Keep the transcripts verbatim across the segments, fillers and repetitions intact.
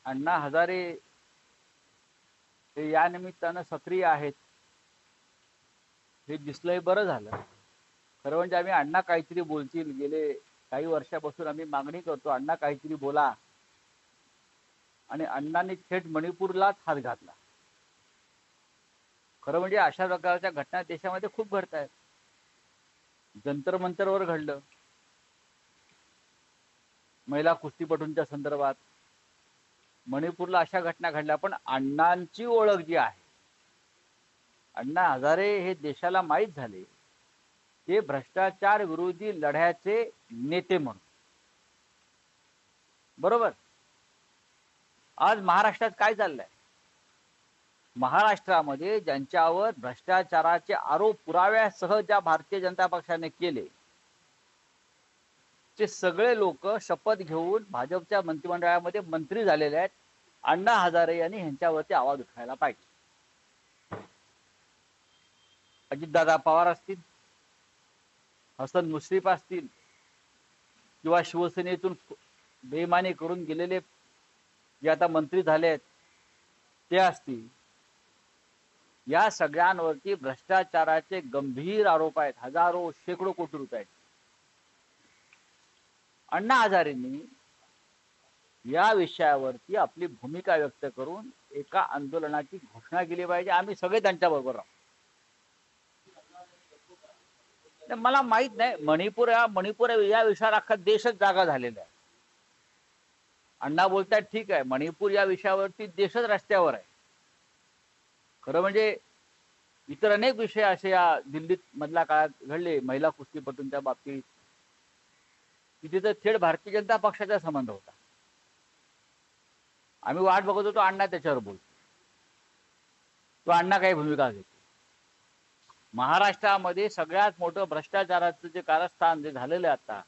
अण्णा हजारे हे या निमित्तानं सक्रिय आहेत हे दिसलंय, बरं झालं. खरं म्हणजे आम्ही अण्णा काहीतरी बोलतील गेले काही वर्षापासून आम्ही मागणी करतो, अण्णा काहीतरी बोला, आणि अण्णांनी थेट मणिपूरलाच हात घातला. खरं म्हणजे अशा प्रकारच्या घटना देशामध्ये खूप घडत आहेत. जंतर मंतरवर घडलं महिला कुस्तीपटूंच्या संदर्भात, मणिपूरला अशा घटना घडल्या. पण अण्णांची ओळख जी आहे, अण्णा हजारे हे देशाला माहीत झाले ते भ्रष्टाचार विरोधी लढ्याचे नेते म्हणून. बरोबर. आज महाराष्ट्रात काय चाललंय? महाराष्ट्रामध्ये ज्यांच्यावर भ्रष्टाचाराचे आरोप पुराव्यासह ज्या भारतीय जनता पक्षाने केले ते सगळे लोक शपथ घेऊन भाजपच्या मंत्रिमंडळामध्ये मंत्री झालेले आहेत. अण्णा हजारे यांनी ह्यांच्यावरती आवाज उठवायला पाहिजे. अजितदादा पवार असतील, हसन मुश्रीफ असतील, किंवा शिवसेनेतून बेईमानी करून गेलेले जे आता मंत्री झाले आहेत ते असतील, या सगळ्यांवरती भ्रष्टाचाराचे गंभीर आरोप आहेत. हजारो शेकडो कोटी रुपये. अण्णा हजारेंनी या विषयावरती आपली भूमिका व्यक्त करून एका आंदोलनाची घोषणा केली पाहिजे. आम्ही सगळे त्यांच्या बरोबर आहोत. मला माहित नाही, मणिपूर या मणिपूर या विषयावर अख्खा देशच जागा झालेला आहे. अण्णा बोलतात ठीक आहे, मणिपूर या विषयावरती देशच रस्त्यावर आहे. खरं म्हणजे इतर अनेक विषय असे या दिल्लीत मधल्या काळात घडले महिला कुस्तीपटूंच्या बाबतीत, तिथे तर थेट भारतीय जनता पक्षाचा संबंध होता. आम्ही वाट बघत होतो अण्णा त्याच्यावर बोलतो, तो अण्णा काही भूमिका घेतो. महाराष्ट्रामध्ये सगळ्यात मोठं भ्रष्टाचाराचं जे कारस्थान जे झालेलं आहे आता,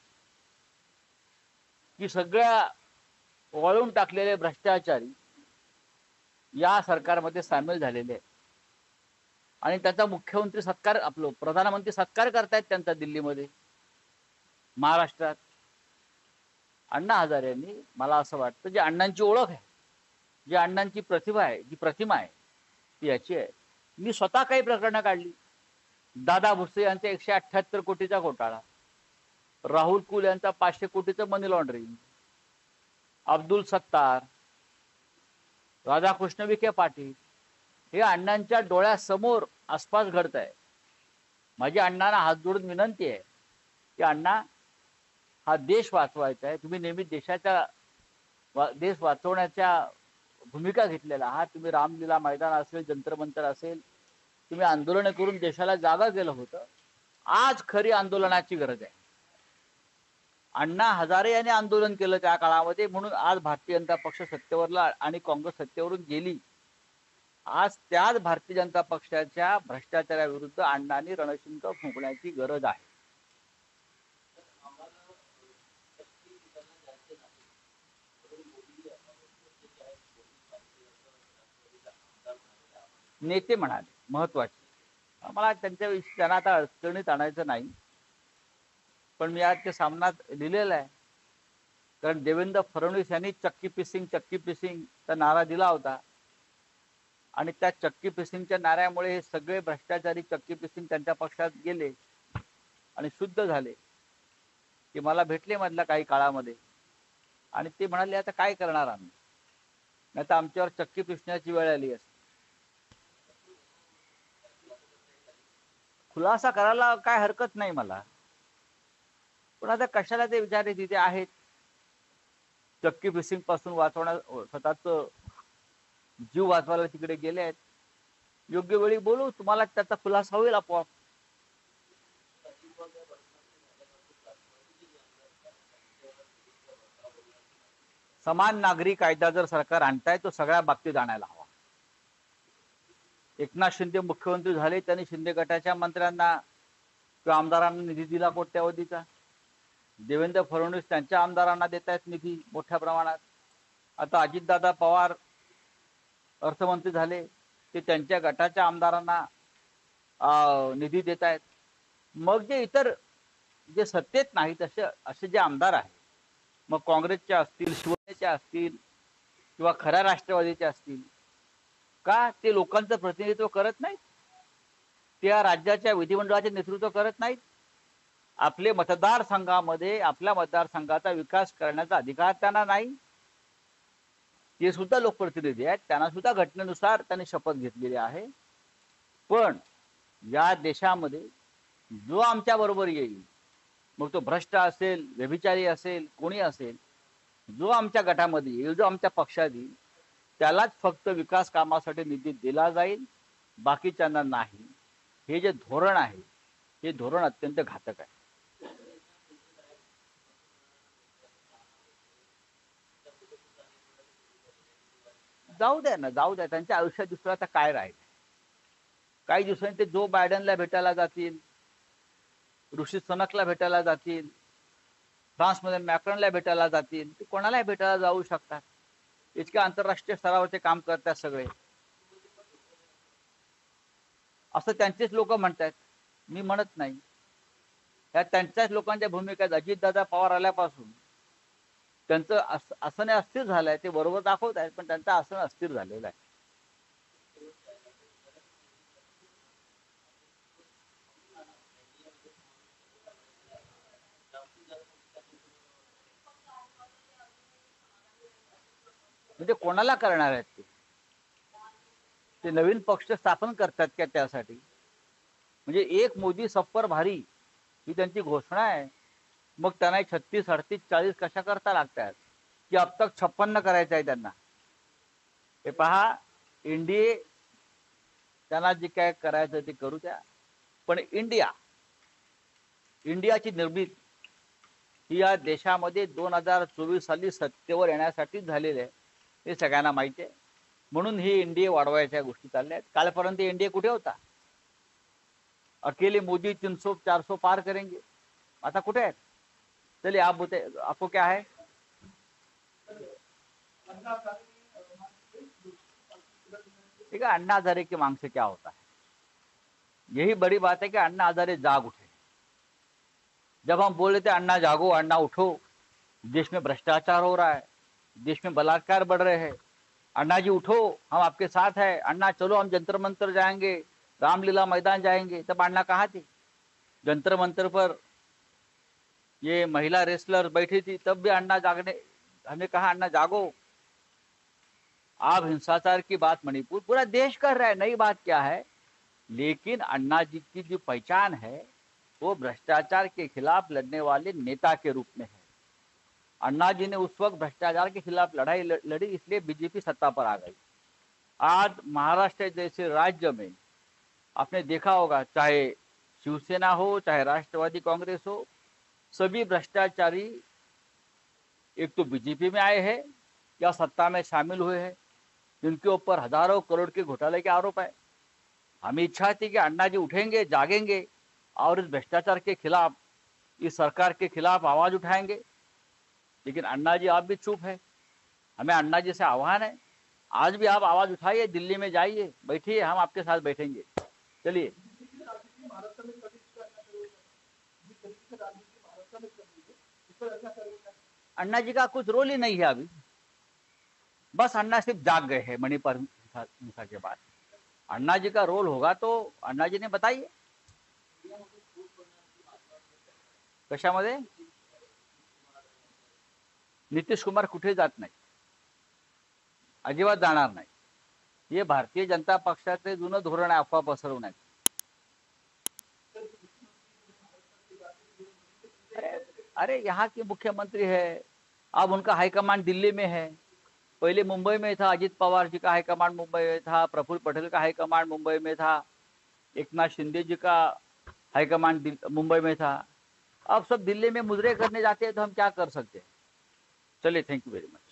की सगळ्या वळून टाकलेले भ्रष्टाचारी या सरकारमध्ये सामील झालेले आहेत. आणि त्याचा मुख्यमंत्री सत्कार, आपलं प्रधानमंत्री सत्कार करतायत त्यांचा दिल्लीमध्ये. महाराष्ट्रात अण्णा हजारे यांनी, मला असं वाटतं, जी अण्णांची ओळख आहे, जी अण्णांची प्रतिभा आहे, जी प्रतिमा आहे, ती याची आहे. मी स्वतः काही प्रकरणं काढली. दादा भुसे यांचा एकशे अठ्ठ्याहत्तर कोटीचा घोटाळा, राहुल कुल यांचा पाचशे कोटीचं मनी लॉन्ड्रिंग, अब्दुल सत्तार, राधाकृष्ण विखे पाटील, हे अण्णांच्या डोळ्यासमोर आसपास घडत आहे. माझी अण्णांना हात जोडून विनंती आहे की अण्णा, हा देश वाचवायचा आहे. तुम्ही नेहमी देशाच्या देश वाचवण्याच्या भूमिका घेतलेला आहात. तुम्ही रामलीला मैदान असेल, जंतर मंतर असेल, तुम्ही आंदोलन करून देशाला जागा केलं होतं. आज खरी आंदोलनाची गरज आहे. अण्णा हजारे यांनी आंदोलन केलं त्या काळामध्ये, म्हणून आज भारतीय जनता पक्ष सत्तेवरला आणि काँग्रेस सत्तेवरून गेली. आज त्याच भारतीय जनता पक्षाच्या भ्रष्टाचाराविरुद्ध अण्णांनी रणशिंग फुंकण्याची गरज आहे. नेते म्हणाले महत्वाचे, मला त्यांच्या त्यांना आता अडचणीत आणायचं नाही, पण मी आज त्या सामनात लिहिलेलं आहे. कारण देवेंद्र फडणवीस यांनी चक्की पिसिंग चक्की पिसिंगचा नारा दिला होता, आणि त्या चक्की पिसिंगच्या नाऱ्यामुळे हे सगळे भ्रष्टाचारी चक्की पिसिंग त्यांच्या पक्षात गेले आणि शुद्ध झाले. ते मला भेटले मधल्या काही काळामध्ये, आणि ते म्हणाले आता काय करणार आम्ही, नाही तर आमच्यावर चक्की पिसण्याची वेळ आली असते. खुलासा करायला काय हरकत नाही मला, पण आता कशाला ते विचारे तिथे आहेत. चक्की फिशिंग पासून वाचवण्या स्वतःच जीव वाचवायला तिकडे गेले आहेत. योग्य वेळी बोलू, तुम्हाला त्याचा खुलासा होईल आपोआप. समान नागरी कायदा जर सरकार आणताय तो सगळ्या बाबतीत आणायला हवा. एकनाथ शिंदे मुख्यमंत्री झाले, त्यांनी शिंदे गटाच्या मंत्र्यांना किंवा आमदारांना निधी दिला कोट्यावधीचा. देवेंद्र फडणवीस त्यांच्या आमदारांना देत आहेत निधी मोठ्या प्रमाणात. आता अजितदादा पवार अर्थमंत्री झाले, ते त्यांच्या गटाच्या आमदारांना निधी देत आहेत. मग जे इतर जे सत्तेत नाहीत असे असे जे आमदार आहेत, मग काँग्रेसचे असतील, शिवसेनेचे असतील, किंवा खऱ्या राष्ट्रवादीचे असतील, का ते लोकांचं प्रतिनिधित्व करत नाहीत? त्या राज्याच्या विधिमंडळाचे नेतृत्व करत नाहीत? आपले मतदारसंघामध्ये आपल्या मतदारसंघाचा विकास करण्याचा अधिकार त्यांना नाही? ते सुद्धा लोकप्रतिनिधी आहेत, त्यांना सुद्धा घटनेनुसार त्यांनी शपथ घेतलेली आहे. पण या देशामध्ये जो आमच्या बरोबर येईल, मग तो भ्रष्ट असेल, व्यभिचारी असेल, कोणी असेल, जो आमच्या गटामध्ये येईल, जो आमच्या पक्षात येईल, त्यालाच फक्त विकास कामासाठी निधी दिला जाईल, बाकीच्यांना नाही. हे जे धोरण आहे, हे धोरण अत्यंत घातक आहे. जाऊ द्या ना, जाऊ द्या. त्यांच्या आयुष्यात दुसरं आता काय राहील? काही दिवसांनी ते जो बायडनला भेटायला जातील, ऋषी सनकला भेटायला जातील, फ्रान्समध्ये मॅक्रॉनला भेटायला जातील, ते कोणालाही भेटायला जाऊ शकतात. इतक्या आंतरराष्ट्रीय स्तरावरचे काम करतात सगळे, असं त्यांचेच लोक म्हणतात, मी म्हणत नाही. त्या त्यांच्याच लोकांच्या भूमिकेत अजितदादा पवार आल्यापासून त्यांचं आसन अस्थिर झालंय. ते बरोबर दाखवत आहेत, पण त्यांचं आसन अस्थिर झालेलं आहे. म्हणजे कोणाला करणार आहेत ते? ते नवीन पक्ष स्थापन करतात का त्यासाठी? म्हणजे एक मोदी सब पर भारी ही त्यांची घोषणा आहे. मग त्यांना छत्तीस अडतीस चाळीस कशा करता लागतात की अब तक छप्पन्न करायचं आहे त्यांना? हे पहा, इंडिया त्यांना जे काय करायचं ते करू द्या, पण इंडिया इंडियाची निर्मिती ही या देशामध्ये दोन हजार चोवीस साली सत्तेवर येण्यासाठी झालेली आहे, हे सगळ्यांना माहिती आहे. म्हणून ही इंडिया वाढवायच्या गोष्टी चालल्या आहेत. कालपर्यंत इंडिया कुठे होता? अकेले मोदी तीन सौ चार सौ पार करेंगे, आता कुठे आहेत? चलिए आप बोलते, आपको क्या है? ठीक है, अन्ना हजारे की मांग से क्या होता है? यही बड़ी बात है कि अन्ना हजारे जाग उठे. जब हम बोल रहे थे अन्ना जागो, अन्ना उठो, देश में भ्रष्टाचार हो रहा है, देश में बलात्कार बढ़ रहे हैं, अन्ना जी उठो, हम आपके साथ हैं, अन्ना चलो हम जंतर मंतर जाएंगे, रामलीला मैदान जाएंगे, तब अन्ना कहाँ थे? जंतर मंतर पर ये महिला रेसलर बैठी थी, तब भी अन्ना जागने, हमने कहा अन्ना जागो. आप हिंसाचार की बात मणिपुर पूरा देश कर रहा है, नई बात क्या है? लेकिन अन्ना जी की जो पहचान है वो भ्रष्टाचार के खिलाफ लड़ने वाले नेता के रूप में है. अन्ना जी ने उस वक्त भ्रष्टाचार के खिलाफ लड़ाई लड़ी, इसलिए बीजेपी सत्ता पर आ गई. आज महाराष्ट्र जैसे राज्य में आपने देखा होगा, चाहे शिवसेना हो, चाहे राष्ट्रवादी कांग्रेस हो, सभी भ्रष्टाचारी एक तो बीजेपी में आए हैं या सत्ता में शामिल हुए हैं, जिनके ऊपर हजारों करोड़ के घोटाले के आरोप है. हमें इच्छा थी कि अन्ना जी उठेंगे, जागेंगे और इस भ्रष्टाचार के खिलाफ, इस सरकार के खिलाफ आवाज उठाएंगे, लेकिन अन्ना जी आप भी चुप है. हमें अन्ना जी से आह्वान है, आज भी आप आवाज उठाइए, दिल्ली में जाइए, बैठिए, हम आपके साथ बैठेंगे. चलिए. अन्ना जी का कुछ रोल ही नहीं है अभी, बस अन्ना सिर्फ जाग गए हैं मणिपुर हिंसा के बाद. अन्ना जी का रोल होगा तो अन्ना जी ने बताइए. कशामध्ये? नितीश कुमार कुठे जात नाही, अजिबात जाणार नाही. हे भारतीय जनता पक्षाचे जुनं धोरण आहे, अफवा पसरवण्याचे. अरे यहाँ के मुख्यमंत्री है, अब उनका हाईकमान दिल्ली में है. पहले मुंबई में था, अजित पवार जी का हाईकमांड मुंबई में था, प्रफुल्ल पटेल का हाईकमांड मुंबई में था, एकनाथ शिंदे जी का हाईकमांड मुंबई में था. अब सब दिल्ली में मुजरे करने जाते हैं, तो हम क्या कर सकते हैं? चलिए, थैंक यू वेरी मच.